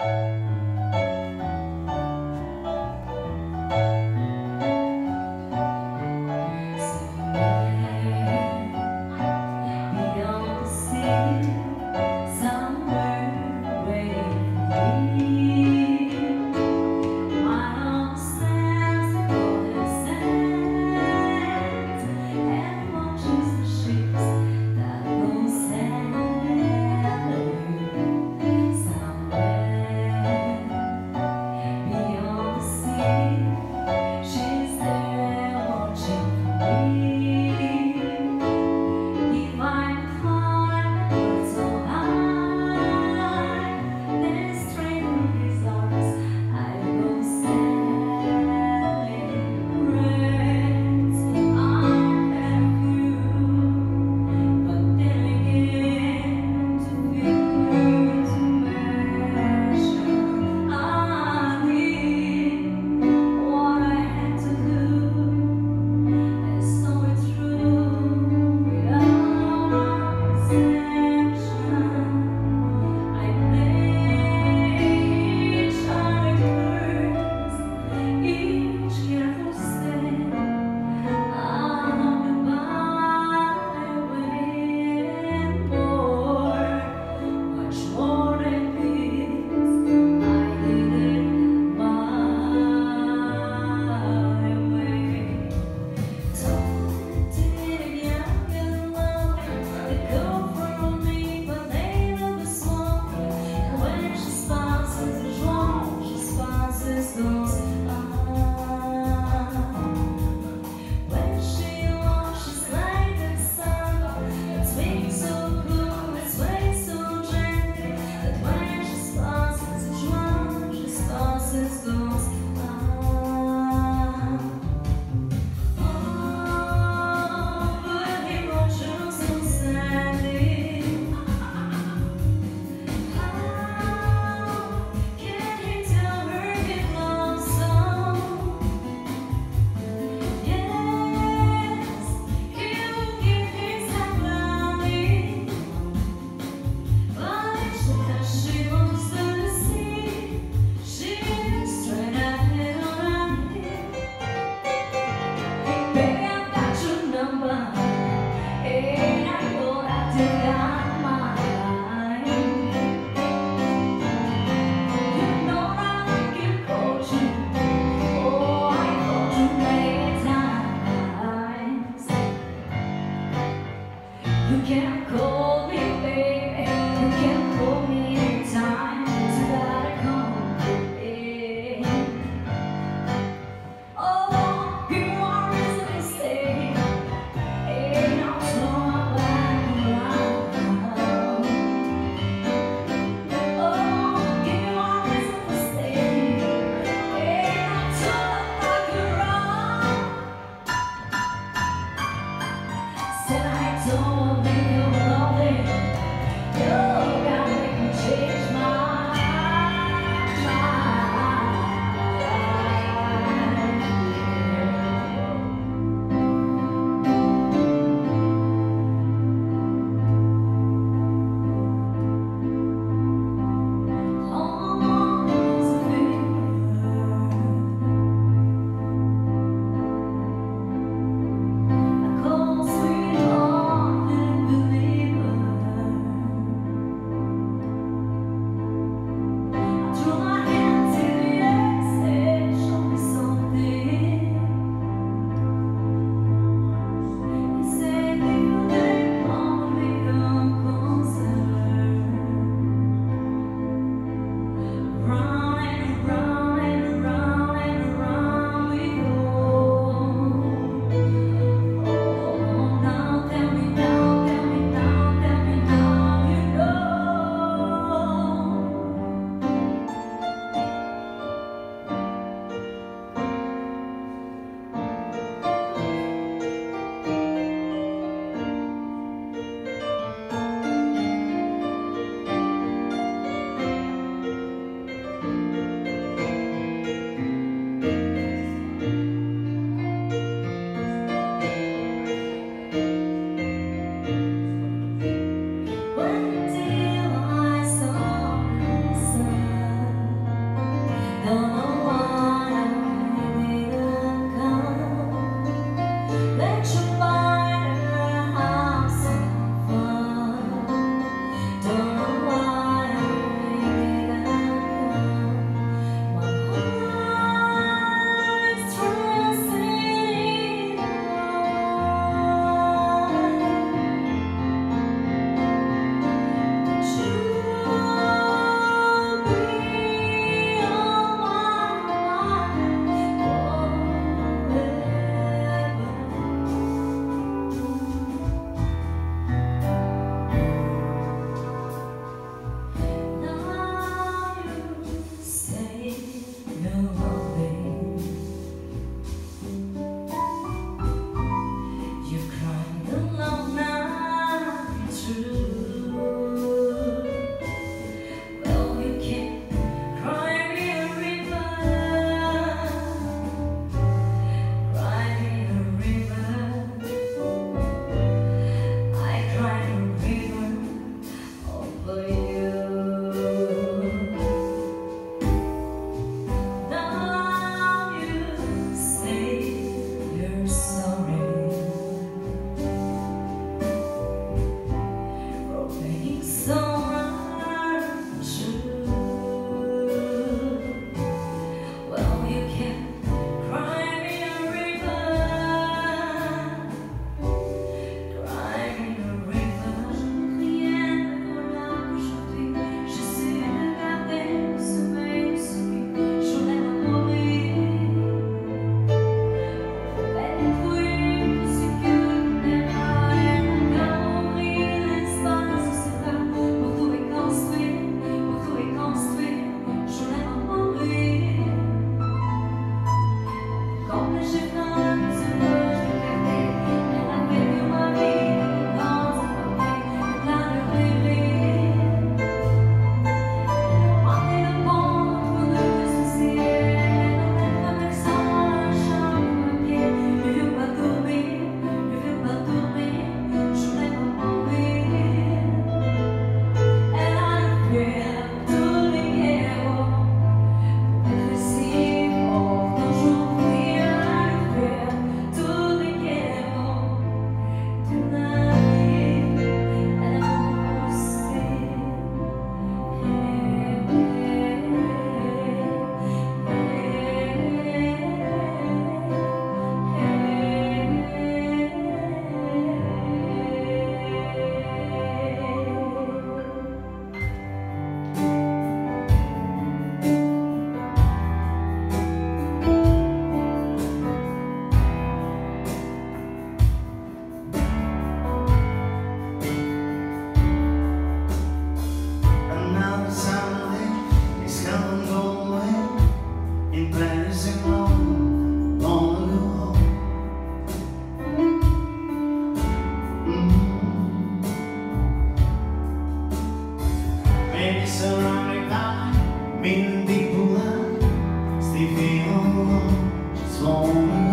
Beyond the sea, somewhere waiting for me. My arms stands for the sands and watches the ships that go sailing somewhere. for you. Now you say you're sorry for being so untrue. Well, you can cry me a river, cry me a river. Rien ne pourra aujourd'hui. Je suis le gardien de sommeil soumis. J'en ai à mourir. Et puis, ce que n'aimera et n'a ouvrir l'espace sera pour tout reconstruire, j'en ai à mourir. Comme les chefs dans la maison, je regardais, elle a vécu ma vie dans un copain, plein de rêveries. Elle a marqué le pont entre deux soucis, avec son champ de papier. Ne veux pas tourner, j'en ai à mourir. Elle a fait tous les héros. Maybe surrounded by million people, I still feel alone, just lonely.